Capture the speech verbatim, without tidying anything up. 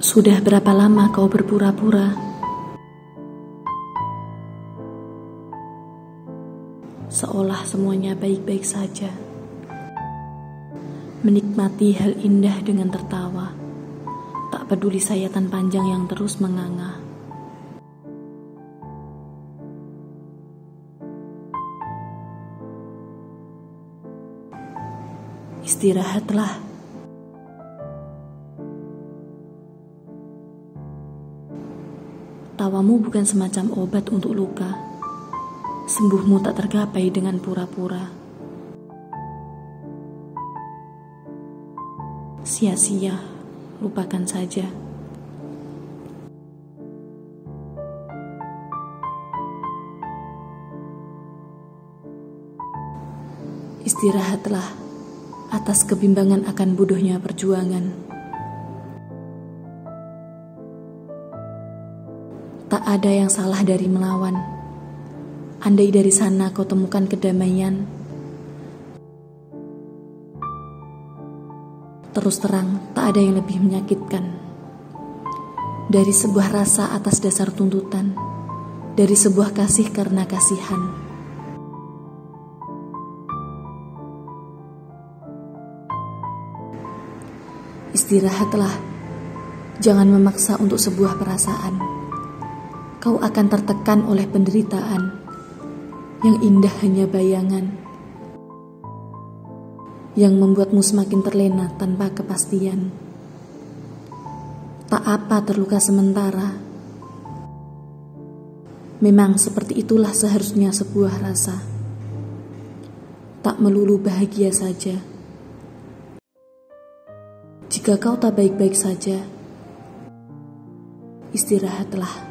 Sudah berapa lama kau berpura-pura? Seolah semuanya baik-baik saja. Menikmati hal indah dengan tertawa, tak peduli sayatan panjang yang terus menganga. Istirahatlah. Tawamu bukan semacam obat untuk luka. Sembuhmu tak tergapai dengan pura-pura. Sia-sia, lupakan saja. Istirahatlah atas kebimbangan akan bodohnya perjuangan. Tak ada yang salah dari melawan. Andai dari sana kau temukan kedamaian. Terus terang, tak ada yang lebih menyakitkan dari sebuah rasa atas dasar tuntutan, dari sebuah kasih karena kasihan. Istirahatlah, jangan memaksa untuk sebuah perasaan. Kau akan tertekan oleh penderitaan. Yang indah hanya bayangan, yang membuatmu semakin terlena tanpa kepastian. Tak apa terluka sementara. Memang seperti itulah seharusnya sebuah rasa. Tak melulu bahagia saja. Jika kau tak baik-baik saja, istirahatlah.